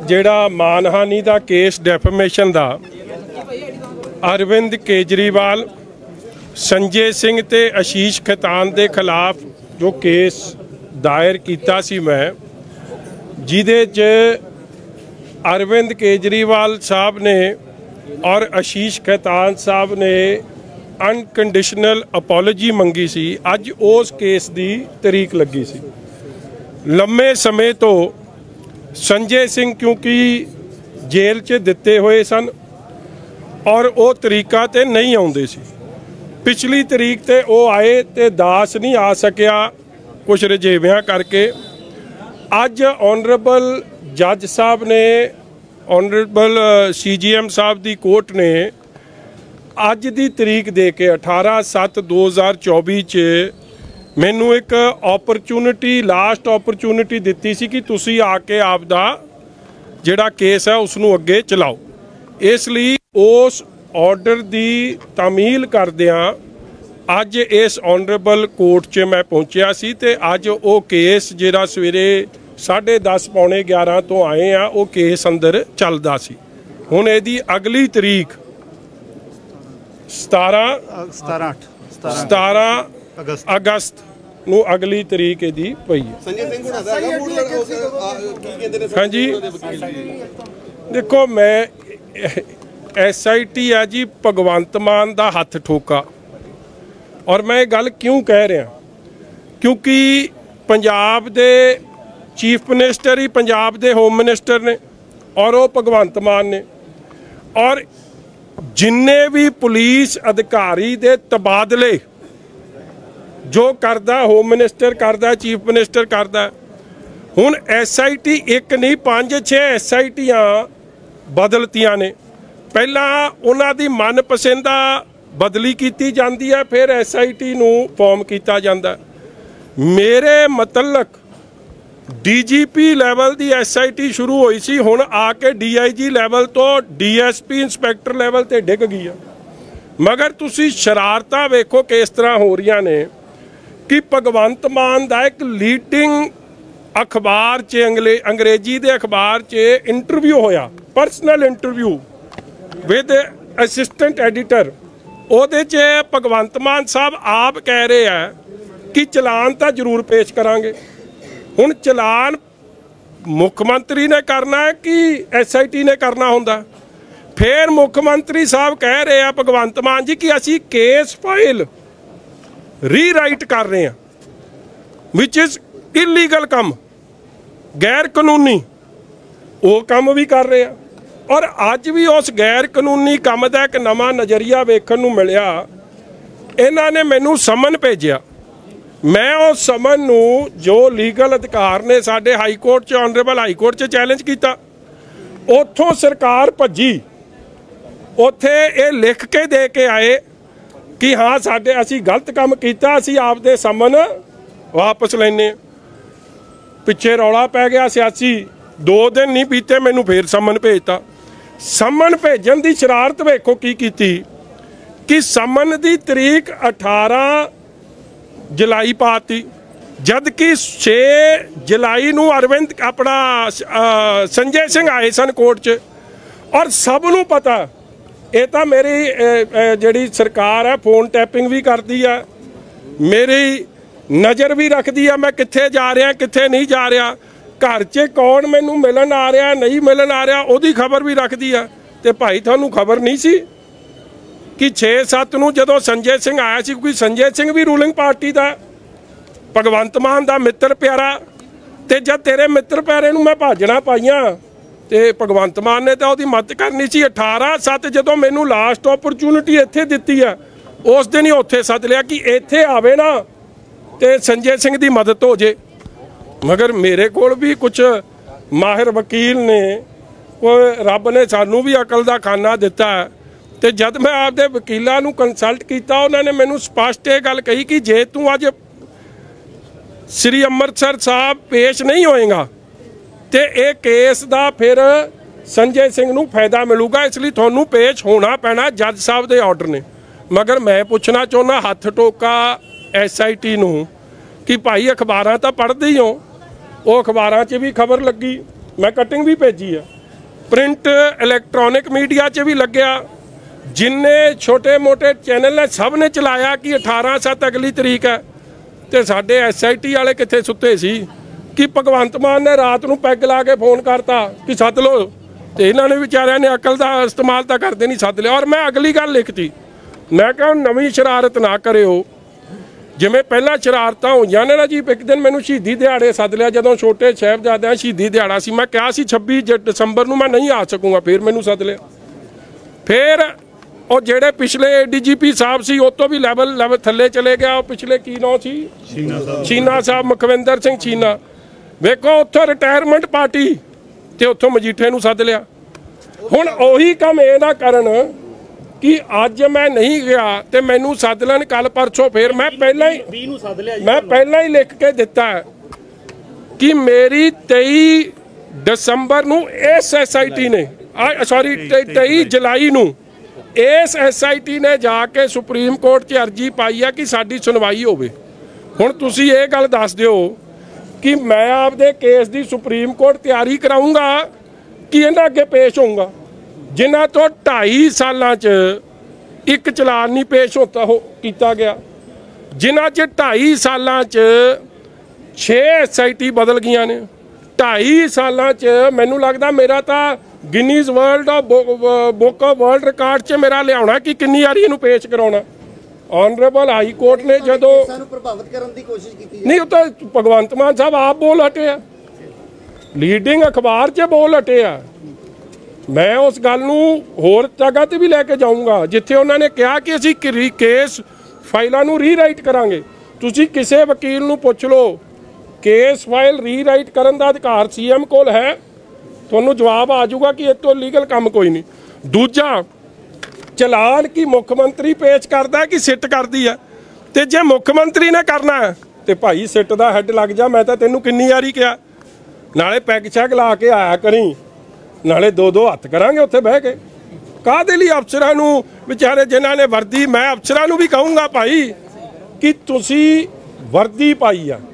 ਜਿਹੜਾ ਮਾਨਹਾਨੀ ਦਾ ਕੇਸ ਡੈਫੇਮੇਸ਼ਨ ਦਾ अरविंद केजरीवाल संजय सिंह ते आशीष खैतान के खिलाफ जो केस दायर किया सी मैं जिदे च अरविंद केजरीवाल साहब ने और आशीष खैतान साहब ने अनकंडीशनल अपॉलोजी मंगी सी। अज उस केस की तरीक लगी सी। लंबे समय तो संजय सिंह क्योंकि जेल च दिते हुए सन और वो तरीका ते नहीं आउंदे सी। पिछली तरीक ते वो आए ते दास नहीं आ सकिया कुछ रजेवियां करके। अज ऑनरेबल जज साहब ने ऑनरेबल CGM साहब दी कोर्ट ने अज दी तरीक दे के 18/7/2024 च मैनू एक ऑपरचुनिटी लास्ट ऑपरचुनिटी दिती सी कि तुसी आके आपदा जिहड़ा केस है उसनू अगे चलाओ। इसलिए उस ऑर्डर की तामील करदियां अज इस ऑनरेबल कोर्ट च मैं पहुंचिया सी ते अज वो केस जिहड़ा सवेरे 10:30 पौने 11 तो आए आ वो केस अंदर चलदा सी। हुण इहदी अगली तरीक 17 अगस्त ਨੂੰ अगली तरीक ਇਹਦੀ ਪਈ ਹੈ। हाँ जी देखो मैं SIT है जी भगवंत मान का हथ ठोका। और मैं गल क्यों कह रहा क्योंकि पंजाब दे चीफ मिनिस्टर ही पंजाब दे होम मिनिस्टर ने और वो भगवंत मान ने और जिन्ने भी पुलिस अधिकारी दे तबादले जो करदा होम मिनिस्टर करदा चीफ मिनिस्टर करदा। हुण SIT एक नहीं 5-6 SITयां बदलतियां ने। पहला उन्हां दी मनपसंदा बदली की जाती है फिर SIT नूं फॉर्म किया जाता। मेरे मतलब DGP लैवल की SIT शुरू हुई सी हुण आके DIG लैवल तो DSP इंस्पैक्टर लैवल ते डिग गई है। मगर तुसी शरारतां वेखो किस तरह हो रही ने कि भगवंत मान दा एक लीडिंग अखबार च अंग्रेजी के अखबार च इंटरव्यू होया personal interview with assistant editor. ਉਹਦੇ 'ਚ ਭਗਵੰਤ ਮਾਨ साहब आप कह रहे हैं कि चलान तो जरूर पेश करांगे। हुण चलान मुख्यमंत्री ने करना है कि SIT ने करना होंदा। फिर मुख्यमंत्री साहब कह रहे हैं भगवंत मान जी कि असी केस फाइल रीराइट कर रहे हैं विच इज़ इलीगल काम गैर कानूनी वो काम भी कर रहे हैं। और अज भी उस गैर कानूनी काम का एक नवा नज़रिया वेखण नूं मिलिया। इन्हां ने मैनू समन भेजिया। मैं उस समन नूं जो लीगल अधिकार ने साडे हाई कोर्ट च ऑनरेबल हाई कोर्ट च चैलेंज किया। उत्थों सरकार भज्जी उत्थे ये लिख के दे के आए कि हाँ साडे असी गलत काम किया असी आपदे समन वापस लैने। पिछे रौला पै गया सियासी 2 दिन नहीं बीते मैनू फिर समन भेजता। समन भेजन की शरारत वेखो की कि समन की तरीक 18 जुलाई पाती जबकि 6 जुलाई नूं अरविंद अपना संजय सिंह आए सन कोर्ट च। और सब नूं पता ये तो मेरी जिहड़ी सरकार है फोन टैपिंग भी करती है मेरी नज़र भी रखती है मैं कित्थे जा रहा कित्थे नहीं जा रहा घर च कौन मैनू मिलन आ रहा नहीं मिलन आ रहा उसकी खबर भी रखती है। तो भाई थानू खबर नहीं सी कि 6-7 नूं जदों संजय सिंह आया सी क्योंकि संजय सिंह भी रूलिंग पार्टी का भगवंत मान का मित्र प्यारा। तो जब तेरे मित्र प्यारे नूं मैं भाजना पाइया तो भगवंत मान ने तो उसकी मदद करनी सी। 18/7 जदों मैनू लास्ट ऑपरचुनिटी इत्थे दित्ती है उस दिन ही उत्थे सद लिया कि इत्थे आवे ना तो संजय सिंह की मदद हो जाए। मगर मेरे कोल भी कुछ माहिर वकील ने वो रब ने सानू भी अकल का खाना दिता है। तो जब मैं आपके वकीलों को कंसल्ट किया उन्होंने मैनू स्पष्ट ये गल कही कि जे तू अज श्री अमृतसर साहब पेश नहीं होएगा तो ये केस का फिर संजय सिंह नूं फायदा मिलूगा इसलिए थानू पेश होना पैना जज साहब के ऑर्डर ने। मगर मैं पूछना चाहुंदा हथ टोका SIT नूं कि भाई अखबारां तो पढ़दे ही हो वो अखबारां 'च भी खबर लगी मैं कटिंग भी भेजी है, प्रिंट इलैक्ट्रॉनिक मीडिया च भी लग्या, जिन्ने छोटे मोटे चैनल ने सब ने चलाया कि 18/7 अगली तरीक है। तो साडे SIT वाले कित्थे सुत्ते सी कि भगवंत मान ने रात नूं पैग ला के फोन करता कि सद लो, तो इन्होंने बेचारिਆਂ ने अकल का इस्तेमाल तो करते नहीं, सद लिया। और मैं अगली गल लिखती, मैं कहा नवीं शरारत ना करिओ, जिवें पहला शरारतां होईआं ने ना जी। एक दिन मैनूं शहीदी दिहाड़े सद लिया, जदों छोटे साहिबजादिआं शहीदी दिहाड़ा सी, मैं कहा सी 26 दसंबर नूं मैं नहीं आ सकूँगा, फिर मैनूं सद लिया। फिर और जेड़े पिछले DGP साहब सी उस तो भी लैवल थल्ले चले गया, पिछले की नाम सी चीना साहब, मुखविंदर सिंह चीना, वेखो उत्थों रिटायरमेंट पार्टी ते उत्थों मजीठे नूं सद लिया। हुण ओही काम ये ना करन कि अज मैं नहीं गया तो मैनू सद लैन कल परसों, फिर मैं पहला ही लिख के दिता है कि मेरी 23 दसंबर नूं इस SIT ने सॉरी 23 जुलाई नूं इस SIT ने जाके सुप्रीम कोर्ट 'च अर्जी पाई है कि साडी सुनवाई होवे। हुण तुसीं ये गल दस दिओ कि मैं आपदे केस की सुप्रीम कोर्ट तैयारी कराऊंगा कि इन्हां अगे पेश होऊंगा, जिन्हां तो 2.5 सालां च एक चलान नहीं पेश किया गया, जिन्हां च 2.5 सालां च 6 SIT बदल गईयां ने। 2.5 सालां च मैनूं लगदा मेरा तां Guinness world book of world record च मेरा लियाउणा कि किन्नी वारी इहनूं पेश कराउणा। ऑनरेबल हाई कोर्ट ने जदों प्रभावित करने की कोशिश की नहीं, तो भगवंत मान साहब आप बोल हटे आ, लीडिंग अखबार च बोल हटे आ। मैं उस गल नूं होर जगह ते भी लैके जाऊँगा जिथे उन्होंने कहा कि असीं केस फाइलों नूं रीराइट करांगे। तुसीं किसी वकील नूं पुछ लो, केस फाइल रीराइट करन दा अधिकार CM कोल है, तुहानूं जवाब आ जाऊगा कि इस तो लीगल काम कोई नहीं। दूजा चलान की मुख्यमंत्री पेश करता है कि सिट करती है, तो जे मुख्यमंत्री ने करना है तो भाई सिट का हैड लग जा। मैं तो तेनों किन्नी वारी कहा, नाले पैग शैग ला के आया करी, नाले 2-2 हत्थ करांगे उत्थे बह के। काहदे लई अफसरां नूं विचारे जिन्हां ने वर्दी, मैं अफसरां नूं भी कहूँगा भाई कि तुसीं वर्दी पाई आ,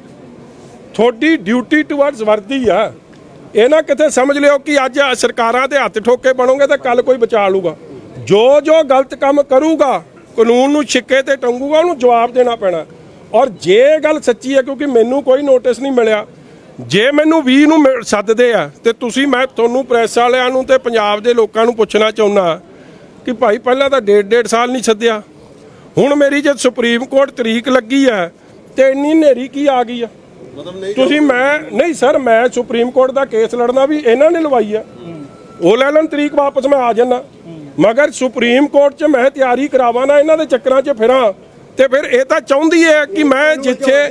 थोड़ी ड्यूटी टुवर्ड्स वर्दी आ। ये ना किते समझ लियो कि अज सरकारां दे हत्थ ठोके बनोगे तो कल कोई बचा लूगा। जो गलत काम करूगा कानून नूं छिक्के ते टंगूगा, उन्होंने जवाब देना पैना। और जे गल सच्ची है, क्योंकि मैनू कोई नोटिस नहीं मिलिया, जे मैनू 20 नूं सददे आ ते तुसीं, मैं तुहानूं प्रैस वालिआं नूं ते पंजाब दे लोकां नूं पुछना चाहुंदा कि भाई पहलां तां 1.5 साल नहीं सद्दिया, हुण मेरी जे सुप्रीम कोर्ट तरीक लगी है ते इन्नी हनेरी की आ गई है। तुसीं मैं नहीं सर, मैं सुप्रीम कोर्ट का केस लड़ना भी इन्हां ने लवाई है, वो लै लैन तरीक वापस, मैं आ जाना। मगर सुप्रीम कोर्ट च मैं तैयारी करावा ना, इन्हां दे चक्करां च फिरां ते फिर ये तां चाहुंदी है कि मैं जिथे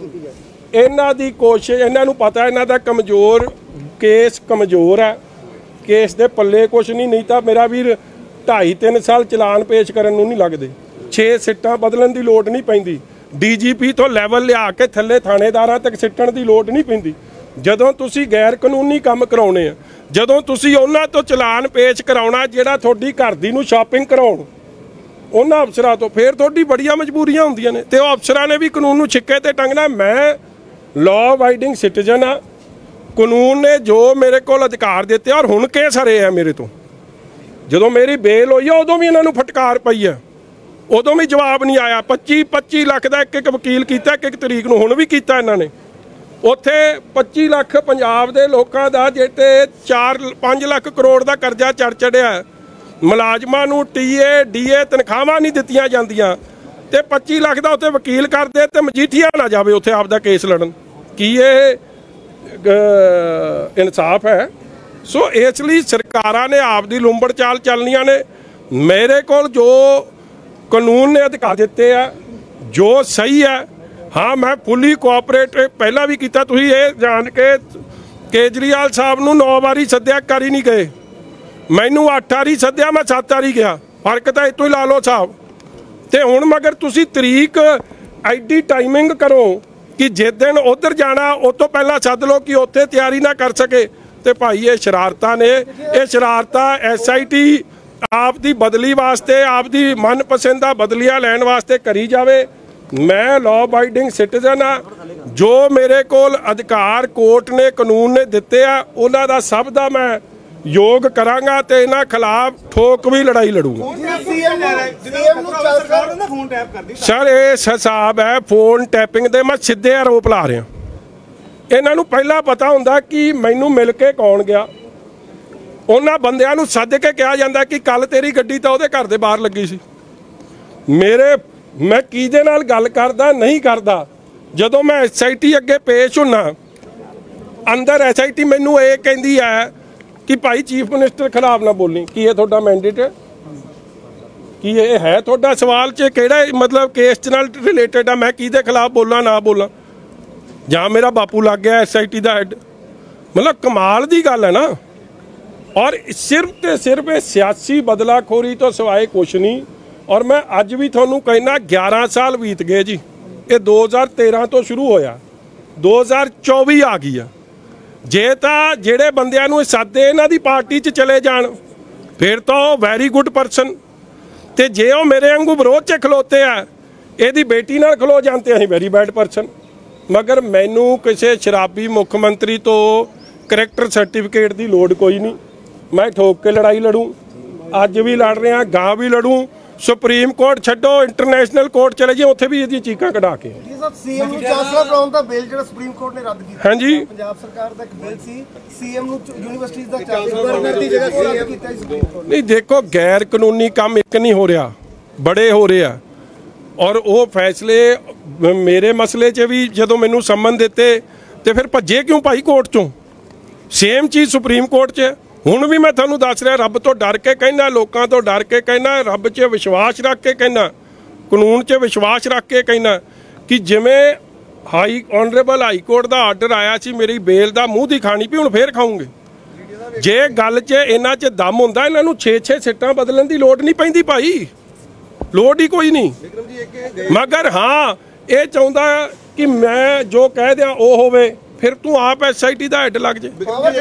इन्हां दी कोशिश, इन्हां नूं पता है इन्हां दा कमजोर केस कमजोर है, केस दे पल्ले कुछ नहीं तां मेरा वीर 2.5-3 साल चलान पेश करन नूं नहीं लगदे, 6 सिट्टां बदलण दी लोड़ नहीं पैंदी, DGP तो लैवल लिया के थल्ले थाणेदारां तक सिੱਟਣ ਦੀ ਲੋੜ नहीं पैंदी। ਜਦੋਂ ਤੁਸੀਂ गैर कानूनी काम कराउने आ, ਜਦੋਂ ਤੁਸੀਂ ਉਹਨਾਂ ਤੋਂ ਚਲਾਨ ਪੇਸ਼ ਕਰਾਉਣਾ ਜਿਹੜਾ ਤੁਹਾਡੀ ਘਰ ਦੀ ਨੂੰ ਸ਼ਾਪਿੰਗ ਕਰਾਉਣ ਉਹਨਾਂ ਅਫਸਰਾਂ ਤੋਂ, ਫਿਰ ਤੁਹਾਡੀ ਬੜੀਆਂ ਮਜਬੂਰੀਆਂ ਹੁੰਦੀਆਂ ਨੇ ਤੇ ਉਹ ਅਫਸਰਾਂ ਨੇ ਵੀ ਕਾਨੂੰਨ ਨੂੰ ਛਿੱਕੇ ਤੇ ਟੰਗਣਾ। ਮੈਂ ਲਾਅ ਅਬਾਈਡਿੰਗ ਸਿਟੀਜ਼ਨ ਆ, ਕਾਨੂੰਨ ਨੇ ਜੋ ਮੇਰੇ ਕੋਲ ਅਧਿਕਾਰ ਦਿੱਤੇ ਔਰ ਹੁਣ ਕੇਸ ਹਰੇ ਆ ਮੇਰੇ ਤੋਂ। ਜਦੋਂ ਮੇਰੀ ਬੇਲ ਹੋਈ ਆ ਉਦੋਂ ਵੀ ਇਹਨਾਂ ਨੂੰ ਫਟਕਾਰ ਪਈ ਆ, ਉਦੋਂ ਵੀ ਜਵਾਬ ਨਹੀਂ ਆਇਆ। 25 ਲੱਖ ਦਾ ਇੱਕ ਵਕੀਲ ਕੀਤਾ, ਇੱਕ ਤਰੀਕ ਨੂੰ ਹੁਣ ਵੀ ਕੀਤਾ ਇਹਨਾਂ ਨੇ। ਉੱਥੇ 25 ਲੱਖ ਪੰਜਾਬ ਦੇ ਲੋਕਾਂ ਦਾ ਜਿਹੜੇ 4-5 ਲੱਖ ਕਰੋੜ ਦਾ ਕਰਜ਼ਾ ਚੜ ਚੜਿਆ, ਮੁਲਾਜ਼ਮਾਂ ਨੂੰ TA DA ਤਨਖਾਹਾਂ ਨਹੀਂ ਦਿੱਤੀਆਂ ਜਾਂਦੀਆਂ ਤੇ 25 ਲੱਖ ਦਾ ਉੱਥੇ ਵਕੀਲ ਕਰਦੇ ਤੇ ਮਜੀਠੀਆ ਨਾ ਜਾਵੇ ਉੱਥੇ ਆਪਦਾ ਕੇਸ ਲੜਨ। ਕੀ ਇਹ ਇਨਸਾਫ ਹੈ? ਸੋ ਇਸ ਲਈ ਸਰਕਾਰਾਂ ਨੇ ਆਪਦੀ ਲੁੰਬੜ ਚਾਲ ਚੱਲਣੀਆਂ ਨੇ। ਮੇਰੇ ਕੋਲ ਜੋ कानून ने अधिकार दिते आ, जो सही है, हाँ मैं फुली कोआपरेट पहला भी किया। तुसीं ये जान के केजरीवाल साहब नूं 9 वारी सद्दिया, कर ही नहीं गए, मैनू 8 वारी सद्दिया, मैं 7 वारी गया, फर्क तो इतों ही ला लो साहब। तो हुण मगर तुसीं तरीक एडी टाइमिंग करो कि जिस दिन उधर जाना उस तो पहला सद लो कि उत्थे तैयारी ना कर सके। तो भाई ये शरारतां ने, ये शरारतां SIT आप दी बदली वास्ते, आप दी मनपसंदा बदलियां लैन वास्ते करी जावे। मैं लॉ अबाइडिंग सिटीजन हाँ, ਜੋ ਮੇਰੇ ਕੋਲ ਅਧਿਕਾਰ ਕੋਰਟ ਨੇ ਕਾਨੂੰਨ ਨੇ ਦਿੱਤੇ ਆ ਉਹਨਾਂ ਦਾ ਸਭ ਦਾ ਮੈਂ ਯੋਗ ਕਰਾਂਗਾ ਤੇ ਇਹਨਾਂ ਖਿਲਾਫ ਠੋਕ ਵੀ ਲੜਾਈ ਲੜੂੰਗਾ। ਸਰ ਇਹ ਹਿਸਾਬ ਹੈ ਫੋਨ ਟੈਪਿੰਗ ਦੇ, ਮੈਂ ਸਿੱਧੇ ਆਰੋਪ ਲਾ ਰਿਹਾ। ਇਹਨਾਂ ਨੂੰ ਪਹਿਲਾਂ ਪਤਾ ਹੁੰਦਾ ਕਿ ਮੈਨੂੰ ਮਿਲ ਕੇ ਕੌਣ ਗਿਆ। ਉਹਨਾਂ ਬੰਦਿਆਂ ਨੂੰ ਸੱਦ ਕੇ ਕਿਹਾ ਜਾਂਦਾ ਕਿ ਕੱਲ ਤੇਰੀ ਗੱਡੀ ਤਾਂ ਉਹਦੇ ਘਰ ਦੇ ਬਾਹਰ ਲੱਗੀ ਸੀ। ਮੈਂ ਕਿਹਦੇ ਨਾਲ ਗੱਲ ਕਰਦਾ ਨਹੀਂ ਕਰਦਾ। ਜਦੋਂ ਮੈਂ SIT ਅੱਗੇ ਪੇਸ਼ ਹੁੰਨਾ, ਅੰਦਰ SIT ਮੈਨੂੰ ਇਹ ਕਹਿੰਦੀ ਹੈ ਕਿ ਭਾਈ ਚੀਫ ਮਿਨਿਸਟਰ ਖਿਲਾਫ ਨਾ ਬੋਲੀ। ਕੀ ਇਹ ਤੁਹਾਡਾ ਮੈਂਡੇਟ ਹੈ? ਕੀ ਇਹ ਹੈ ਤੁਹਾਡਾ ਸਵਾਲ 'ਚ ਕਿਹੜਾ ਮਤਲਬ ਕੇਸ 'ਚ ਨਾਲ ਰਿਲੇਟਡ ਆ? ਮੈਂ ਕਿਹਦੇ ਖਿਲਾਫ ਬੋਲਾਂ ਨਾ ਬੋਲਾਂ? ਜਾਂ ਮੇਰਾ ਬਾਪੂ ਲੱਗ ਗਿਆ SIT ਦਾ ਹੈਡ? ਮਤਲਬ ਕਮਾਲ ਦੀ ਗੱਲ ਹੈ ਨਾ। ਔਰ ਸਿਰਫ ਤੇ ਸਿਰਫ ਇਹ ਸਿਆਸੀ ਬਦਲਾਖੋਰੀ ਤੋਂ ਸਿਵਾਏ ਕੁਛ ਨਹੀਂ। ਔਰ ਮੈਂ ਅੱਜ ਵੀ ਤੁਹਾਨੂੰ ਕਹਿਣਾ 11 ਸਾਲ ਬੀਤ ਗਏ ਜੀ। ਇਹ 2013 ਤੋਂ ਸ਼ੁਰੂ ਹੋਇਆ, 2024 ਆ ਗਈ ਆ। ਜੇ ਤਾਂ ਜਿਹੜੇ ਬੰਦਿਆਂ ਨੂੰ ਸੱਦੇ ਇਹਨਾਂ ਦੀ ਪਾਰਟੀ 'ਚ ਚਲੇ ਜਾਣ ਫਿਰ ਤਾਂ ਉਹ ਵੈਰੀ ਗੁੱਡ ਪਰਸਨ, ਤੇ ਜੇ ਉਹ ਮੇਰੇ ਵਾਂਗੂ ਵਿਰੋਧ 'ਚ ਖਲੋਤੇ ਆ, ਇਹਦੀ ਬੇਟੀ ਨਾਲ ਖਲੋ ਜਾਂਦੇ ਅਸੀਂ ਵੈਰੀ ਬੈਡ ਪਰਸਨ। ਮਗਰ ਮੈਨੂੰ ਕਿਸੇ ਸ਼ਰਾਬੀ ਮੁੱਖ ਮੰਤਰੀ ਤੋਂ ਕਰੈਕਟਰ ਸਰਟੀਫਿਕੇਟ ਦੀ ਲੋੜ ਕੋਈ ਨਹੀਂ। ਮੈਂ ਠੋਕ ਕੇ ਲੜਾਈ ਲੜੂੰ, ਅੱਜ ਵੀ ਲੜ ਰਿਹਾ, ਗਾਂ ਵੀ ਲੜੂੰ। ਸੁਪਰੀਮ ਕੋਰਟ ਛੱਡੋ, ਇੰਟਰਨੈਸ਼ਨਲ ਕੋਰਟ ਚਲੇ ਜਾਈਏ, ਉੱਥੇ ਵੀ ਇਹਦੀ ਚੀਕਾਂ ਕਢਾ ਕੇ। ਸੀਐਮ ਨੂੰ ਚਾਂਸਲਰ ਬਣਾਉਣ ਦਾ ਬਿੱਲ ਜਿਹੜਾ ਸੁਪਰੀਮ ਕੋਰਟ ਨੇ ਰੱਦ ਕੀਤਾ। ਹਾਂਜੀ, ਪੰਜਾਬ ਸਰਕਾਰ ਦਾ ਇੱਕ ਬਿੱਲ ਸੀ ਸੀਐਮ ਨੂੰ ਯੂਨੀਵਰਸਿਟੀਜ਼ ਦਾ ਚਾਂਸਲਰ ਦੀ ਜਗ੍ਹਾ ਰੱਦ ਕੀਤਾ ਸੀ ਸੁਪਰੀਮ ਕੋਰਟ। ਨਹੀਂ ਦੇਖੋ, ਗੈਰ ਕਾਨੂੰਨੀ ਕੰਮ ਇੱਕ ਨਹੀਂ ਹੋ ਰਿਹਾ, ਬੜੇ ਹੋ ਰਹੇ ਆ। ਔਰ ਉਹ ਫੈਸਲੇ ਮੇਰੇ ਮਸਲੇ 'ਚ ਵੀ ਜਦੋਂ ਮੈਨੂੰ ਸੰਮਨ ਦਿੱਤੇ ਤੇ ਫਿਰ ਭੱਜੇ ਕਿਉਂ ਭਾਈ ਕੋਰਟ 'ਚੋਂ? ਸੇਮ ਚੀਜ਼ ਸੁਪਰੀਮ ਕੋਰਟ 'ਚ। ਹੁਣ ਵੀ ਮੈਂ ਤੁਹਾਨੂੰ ਦੱਸ ਰਿਹਾ, ਰੱਬ ਤੋਂ ਡਰ ਕੇ ਕਹਿਣਾ, ਲੋਕਾਂ ਤੋਂ ਡਰ ਕੇ ਕਹਿਣਾ, ਰੱਬ 'ਚ ਵਿਸ਼ਵਾਸ ਰੱਖ ਕੇ ਕਹਿਣਾ, ਕਾਨੂੰਨ 'ਚ ਵਿਸ਼ਵਾਸ ਰੱਖ ਕੇ ਕਹਿਣਾ ਕਿ ਜਿਵੇਂ ਆਨਰੇਬਲ ਹਾਈ ਕੋਰਟ ਦਾ ਆਰਡਰ ਆਇਆ ਸੀ ਮੇਰੀ ਬੇਲ ਦਾ, ਮੂੰਹ ਦੀ ਖਾਣੀ ਵੀ ਹੁਣ ਫੇਰ ਖਾਉਂਗੇ। ਜੇ ਗੱਲ 'ਚ ਇਹਨਾਂ 'ਚ ਦਮ ਹੁੰਦਾ, ਇਹਨਾਂ ਨੂੰ 6-6 ਸੀਟਾਂ ਬਦਲਣ ਦੀ ਲੋੜ ਨਹੀਂ ਪੈਂਦੀ ਭਾਈ, ਲੋੜ ਹੀ ਕੋਈ ਨਹੀਂ। ਮਗਰ ਹਾਂ, ਇਹ ਚਾਹੁੰਦਾ ਕਿ ਮੈਂ ਜੋ ਕਹਿ ਦਿਆਂ ਉਹ ਹੋਵੇ, ਫਿਰ ਤੂੰ ਆਪ SIT ਦਾ ਹੈਡ ਲੱਗ ਜੇ।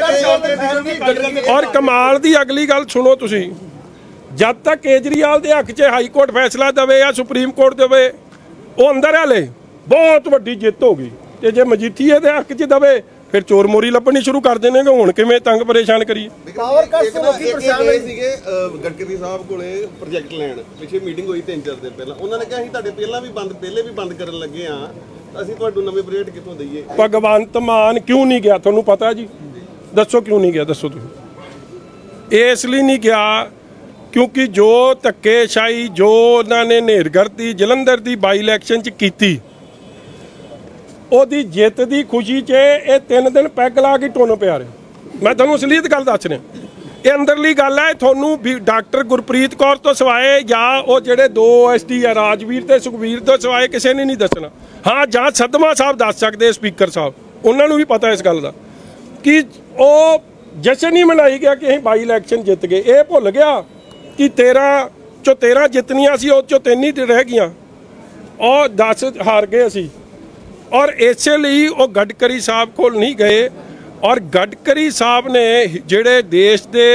ਔਰ ਕਮਾਲ ਦੀ ਅਗਲੀ ਗੱਲ ਸੁਣੋ ਤੁਸੀਂ, ਜਦ ਤੱਕ ਕੇਜਰੀਵਾਲ ਦੇ ਹੱਕ 'ਚ ਹਾਈ ਕੋਰਟ ਫੈਸਲਾ ਦੇਵੇ ਜਾਂ ਸੁਪਰੀਮ ਕੋਰਟ ਦੇਵੇ, ਉਹ ਅੰਦਰ ਆਲੇ ਬਹੁਤ ਵੱਡੀ ਜਿੱਤ ਹੋ ਗਈ। ਤੇ ਜੇ ਮਜੀਠੀਏ ਦੇ ਹੱਕ 'ਚ ਦੇਵੇ ਫਿਰ ਚੋਰ ਮੋਰੀ ਲੱਭਣੀ ਸ਼ੁਰੂ ਕਰ ਦੇਣਗੇ। ਹੁਣ ਕਿਵੇਂ ਤੰਗ ਪਰੇਸ਼ਾਨ ਕਰੀਏ? ਪਾਵਰ ਕੱਟ ਤੋਂ ਲੋਕੀ ਪਰੇਸ਼ਾਨ ਹੋਏ ਸੀਗੇ ਗਡਕਰੀ ਸਾਹਿਬ ਕੋਲੇ ਪ੍ਰੋਜੈਕਟ ਲੈਣ ਪਿੱਛੇ ਮੀਟਿੰਗ ਹੋਈ 3-4 ਦਿਨ ਪਹਿਲਾਂ। ਉਹਨਾਂ ਨੇ ਕਿਹਾ ਅਸੀਂ ਤੁਹਾਡੇ ਪਹਿਲੇ ਵੀ ਬੰਦ ਕਰਨ ਲੱਗੇ ਆ, ਅਸੀਂ ਤੁਹਾਨੂੰ ਨਵੇਂ ਪ੍ਰੋਜੈਕਟ ਕਿੱਥੋਂ ਦਈਏ? ਭਗਵੰਤ ਮਾਨ ਕਿਉਂ ਨਹੀਂ ਗਿਆ ਤੁਹਾਨੂੰ ਪਤਾ ਜੀ? ਦੱਸੋ ਕਿਉਂ ਨਹੀਂ ਗਿਆ, ਦੱਸੋ ਤੁਸੀਂ। ਇਸ ਲਈ ਨਹੀਂ ਗਿਆ ਕਿਉਂਕਿ ਜੋ ਧੱਕੇਸ਼ਾਹੀ ਜੋ ਉਹਨਾਂ ਨੇ ਨੇਰਗਰਦੀ ਜਲੰਧਰ ਦੀ ਬਾਈ ਇਲੈਕਸ਼ਨ 'ਚ ਕੀਤੀ, ਉਹਦੀ ਜਿੱਤ ਦੀ ਖੁਸ਼ੀ 'ਚ ਇਹ 3 ਦਿਨ ਪੈਗ ਲਾ ਕੇ ਟੁੰਨ ਪਿਆ ਰਹੇ। ਮੈਂ ਤੁਹਾਨੂੰ ਅਸਲੀਅਤ ਗੱਲ ਦੱਸ ਰਿਹਾ, ਇਹ ਅੰਦਰਲੀ ਗੱਲ ਹੈ। ਤੁਹਾਨੂੰ ਵੀ ਡਾਕਟਰ ਗੁਰਪ੍ਰੀਤ ਕੌਰ ਤੋਂ ਸਿਵਾਏ ਜਾਂ ਉਹ ਜਿਹੜੇ 2 SD ਆ ਰਾਜਵੀਰ ਤੇ ਸੁਖਵੀਰ ਤੋਂ ਸਿਵਾਏ ਕਿਸੇ ਨੇ ਨਹੀਂ ਦੱਸਣਾ। ਹਾਂ, ਜਾਂ ਸਦਮਾ ਸਾਹਿਬ ਦੱਸ ਸਕਦੇ, ਸਪੀਕਰ ਸਾਹਿਬ, ਉਹਨਾਂ ਨੂੰ ਵੀ ਪਤਾ ਇਸ ਗੱਲ ਦਾ ਕਿ ਉਹ ਜਸ਼ਨ ਹੀ ਮਨਾਈ ਗਿਆ ਕਿ ਅਸੀਂ ਬਾਈ ਇਲੈਕਸ਼ਨ ਜਿੱਤ ਗਏ। ਇਹ ਭੁੱਲ ਗਿਆ ਕਿ 13 ਚੋਂ 13 ਜਿੱਤਣੀਆਂ ਸੀ, ਉਹ 'ਚੋਂ 3 ਹੀ ਰਹਿ ਗਈਆਂ, ਉਹ 10 ਹਾਰ ਗਏ ਅਸੀਂ। ਔਰ ਇਸੇ ਲਈ ਉਹ ਗਡਕਰੀ ਸਾਹਿਬ ਕੋਲ ਨਹੀਂ ਗਏ। ਔਰ ਗਡਕਰੀ ਸਾਹਿਬ ਨੇ ਜਿਹੜੇ ਦੇਸ਼ ਦੇ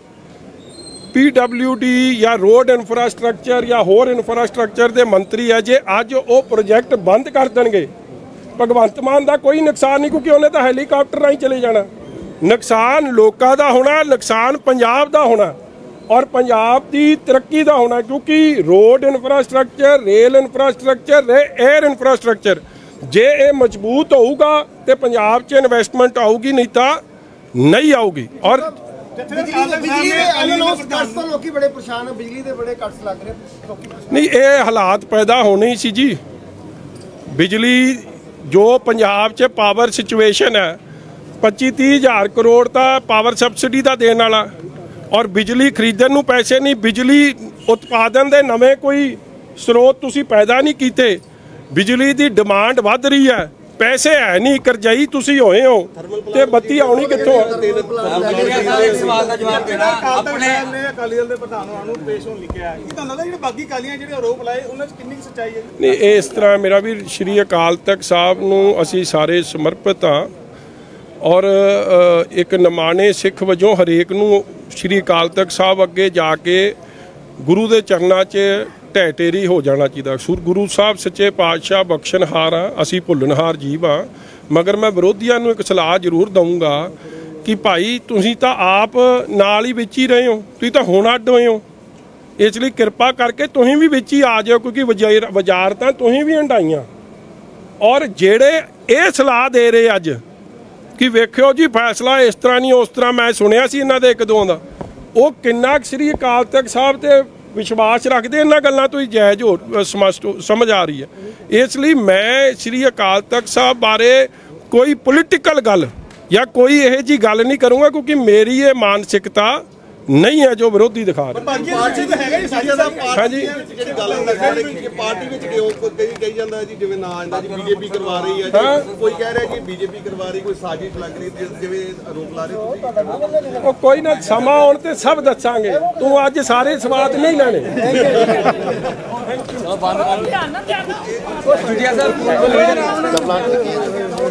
PWD ਜਾਂ ਰੋਡ ਇਨਫਰਾਸਟ੍ਰਕਚਰ ਜਾਂ ਹੋਰ ਇਨਫਰਾਸਟ੍ਰਕਚਰ ਦੇ ਮੰਤਰੀ ਹੈ, ਜੇ ਅੱਜ ਉਹ ਪ੍ਰੋਜੈਕਟ ਬੰਦ ਕਰ ਦੇਣਗੇ, ਭਗਵੰਤ ਮਾਨ ਦਾ ਕੋਈ ਨੁਕਸਾਨ ਨਹੀਂ ਕਿਉਂਕਿ ਉਹਨੇ ਤਾਂ ਹੈਲੀਕਾਪਟਰ ਰਾਹੀਂ ਚਲੇ ਜਾਣਾ। ਨੁਕਸਾਨ ਲੋਕਾਂ ਦਾ ਹੋਣਾ, ਨੁਕਸਾਨ ਪੰਜਾਬ ਦਾ ਹੋਣਾ ਔਰ ਪੰਜਾਬ ਦੀ ਤਰੱਕੀ ਦਾ ਹੋਣਾ, ਕਿਉਂਕਿ road infrastructure, rail infrastructure, air infrastructure ਜੇ ਇਹ ਮਜ਼ਬੂਤ ਹੋਊਗਾ ਤੇ ਪੰਜਾਬ 'ਚ ਇਨਵੈਸਟਮੈਂਟ ਆਊਗੀ, ਨਹੀਂ ਤਾਂ ਨਹੀਂ ਆਊਗੀ। ਔਰ ਬਿਜਲੀ ਦੇ ਅਨਲੌਸ ਕੱਟਸ ਤੋਂ ਲੋਕੀ ਬੜੇ ਪਰੇਸ਼ਾਨ ਆ, ਬਿਜਲੀ ਦੇ ਬੜੇ ਕੱਟਸ ਲੱਗ ਰਹੇ ਲੋਕੀ। ਨਹੀਂ, ਇਹ ਹਾਲਾਤ ਪੈਦਾ ਹੋਣੇ ਹੀ ਸੀ ਜੀ। ਬਿਜਲੀ ਜੋ ਪੰਜਾਬ 'ਚ ਪਾਵਰ ਸਿਚੁਏਸ਼ਨ ਹੈ, 25-30 ਹਜ਼ਾਰ ਕਰੋੜ ਤਾਂ ਪਾਵਰ ਸਬਸਿਡੀ ਦਾ ਦੇਣ ਵਾਲਾ, ਔਰ ਬਿਜਲੀ ਖਰੀਦਣ ਨੂੰ ਪੈਸੇ ਨਹੀਂ, ਬਿਜਲੀ ਉਤਪਾਦਨ ਦੇ ਨਵੇਂ ਕੋਈ ਸਰੋਤ ਤੁਸੀਂ ਪੈਦਾ ਨਹੀਂ ਕੀਤੇ। ਬਿਜਲੀ ਦੀ ਡਿਮਾਂਡ ਵੱਧ ਰਹੀ ਹੈ, ਪੈਸੇ ਹੈ ਨਹੀਂ, ਕਰਜ਼ਾਈ ਤੁਸੀਂ ਹੋਏ ਹੋ ਤੇ ਬੱਤੀ ਆਉਣੀ ਕਿੱਥੋਂ? ਅਕਾਲੀ ਦਲ ਦੇ ਪ੍ਰਧਾਨ ਨੂੰ ਪੇਸ਼ ਹੋਣ ਲਿਖਿਆ ਹੈ, ਤੁਹਾਨੂੰ ਲੱਗਦਾ ਜਿਹੜੇ ਬਾਕੀ ਅਕਾਲੀਆਂ ਜਿਹੜੇ ਆਰੋਪ ਲਾਏ ਉਹਨਾਂ 'ਚ ਕਿੰਨੀ ਸੱਚਾਈ ਹੈ? ਨਹੀਂ, ਇਸ ਤਰ੍ਹਾਂ ਮੇਰਾ ਵੀ ਸ਼੍ਰੀ ਅਕਾਲ ਤਖਤ ਸਾਹਿਬ ਨੂੰ ਅਸੀਂ ਸਾਰੇ ਸਮਰਪਿਤ ਹਾਂ ਔਰ ਇੱਕ ਨਿਮਾਣੇ ਸਿੱਖ ਵਜੋਂ ਹਰੇਕ ਨੂੰ ਸ਼੍ਰੀ ਅਕਾਲ ਤਖਤ ਸਾਹਿਬ ਅੱਗੇ ਜਾ ਕੇ ਗੁਰੂ ਦੇ ਚਰਨਾਂ 'ਚ ਢਹਿ ਢੇਰੀ ਹੋ ਜਾਣਾ ਚਾਹੀਦਾ। ਗੁਰੂ ਸਾਹਿਬ ਸੱਚੇ ਪਾਤਸ਼ਾਹ ਬਖਸ਼ਣਹਾਰ ਆ, ਅਸੀਂ ਭੁੱਲਣਹਾਰ ਜੀਵ ਆ। ਮਗਰ ਮੈਂ ਵਿਰੋਧੀਆਂ ਨੂੰ ਇੱਕ ਸਲਾਹ ਜ਼ਰੂਰ ਦਊਂਗਾ ਕਿ ਭਾਈ ਤੁਸੀਂ ਤਾਂ ਆਪ ਨਾਲ ਹੀ ਵਿੱਚ ਹੀ ਰਹੇ ਹੋ, ਤੁਸੀਂ ਤਾਂ ਹੁਣ ਅੱਡ ਹੋਏ ਹੋ। ਇਸ ਲਈ ਕਿਰਪਾ ਕਰਕੇ ਤੁਸੀਂ ਵੀ ਵਿੱਚ ਹੀ ਆ ਜਾਓ, ਕਿਉਂਕਿ ਵਜ਼ਾਰਤਾਂ ਤੁਸੀਂ ਵੀ ਹੰਡਾਈਆਂ। ਔਰ ਜਿਹੜੇ ਇਹ ਸਲਾਹ ਦੇ ਰਹੇ ਅੱਜ ਕਿ ਵੇਖਿਓ ਜੀ ਫੈਸਲਾ ਇਸ ਤਰ੍ਹਾਂ ਨਹੀਂ ਉਸ ਤਰ੍ਹਾਂ, ਮੈਂ ਸੁਣਿਆ ਸੀ ਇਹਨਾਂ ਦੇ ਇੱਕ ਦੋ ਦਾ, ਉਹ ਕਿੰਨਾ ਸ੍ਰੀ ਅਕਾਲ ਤਖਤ ਸਾਹਿਬ ਤੇ ਵਿਸ਼ਵਾਸ ਰੱਖਦੇ ਇਹਨਾਂ ਗੱਲਾਂ ਤੋਂ ਹੀ ਜਾਇਜ਼ ਹੋ ਸਮਝ ਆ ਰਹੀ ਹੈ। ਇਸ ਲਈ ਮੈਂ ਸ੍ਰੀ ਅਕਾਲ ਤਖਤ ਸਾਹਿਬ ਬਾਰੇ ਕੋਈ ਪੋਲੀਟੀਕਲ ਗੱਲ ਜਾਂ ਕੋਈ ਇਹੋ ਜਿਹੀ ਗੱਲ ਨਹੀਂ ਕਰੂੰਗਾ, ਕਿਉਂਕਿ ਮੇਰੀ ਇਹ ਮਾਨਸਿਕਤਾ ਨਹੀਂ ਹੈ ਜੋ ਵਿਰੋਧੀ ਦਿਖਾ ਰਹੇ। ਪਾਰਟੀ ਤਾਂ ਹੈਗਾ ਜੀ ਸਾਡੀ ਦਾ, ਪਾਰਟੀ ਜਿਹੜੀ ਗੱਲ ਹੈ ਪਾਰਟੀ ਵਿੱਚ ਕਹੀ ਜਾਂਦਾ ਜੀ ਜਿਵੇਂ ਨਾ ਆਂਦਾ ਜੀ ਬੀਜੇਪੀ ਕਰਵਾ ਰਹੀ ਹੈ ਜੀ, ਕੋਈ ਕਹਿ ਰਿਹਾ ਕਿ ਬੀਜੇਪੀ ਕਰਵਾ ਰਹੀ, ਕੋਈ ਸਾਜ਼ਿਸ਼ ਲੱਗ ਰਹੀ, ਜਿਵੇਂ ਆਰੋਪ ਲਾ ਰਹੇ ਤੁਸੀਂ। ਉਹ ਕੋਈ ਨਾ, ਸਮਾਂ ਆਉਣ ਤੇ ਸਭ ਦੱਸਾਂਗੇ। ਤੂੰ ਅੱਜ ਸਾਰੇ ਸਵਾਦ ਨਹੀਂ ਲੈਣੇ।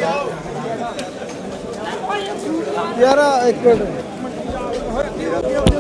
ਯਾਰ ਇੱਕ ਮਿੰਟ